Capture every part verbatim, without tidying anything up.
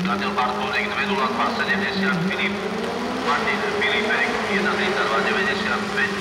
Daniel Bartónek dva nula dva sedemdesiat, Filip Martin Filipek jedna tridsaťdva deväťdesiatpäť.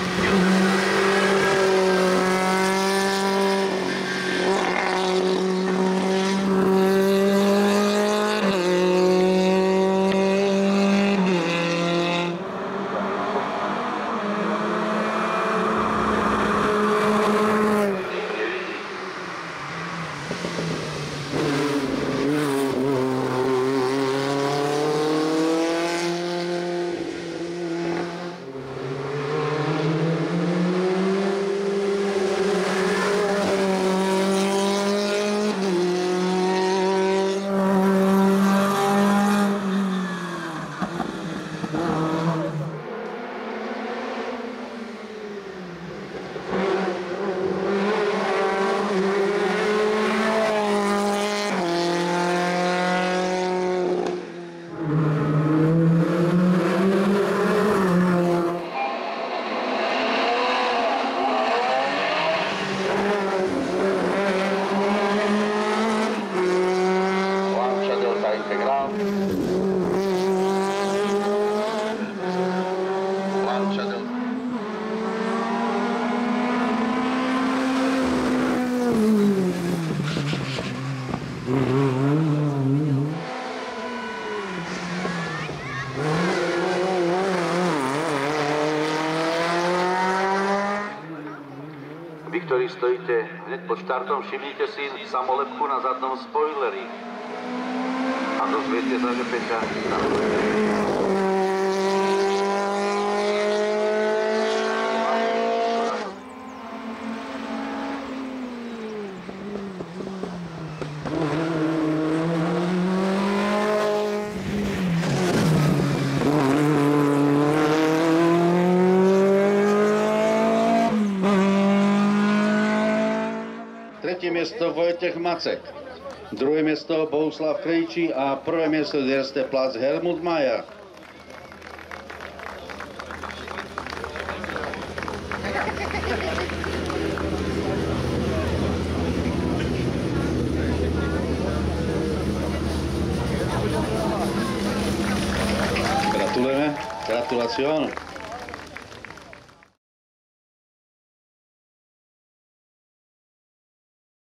Integral. Lancia del... Vy, ktorí stojíte hneď pod štartom, všimnite si samolepku na zadnom spoileri. A dozviete sa, že Peťa Tretie miesto Vojtech Macek. Druhé miesto Bohuslav Krejčí a prvé miesto Erste Platz Helmut Mayer. Gratulujeme. Gratulación.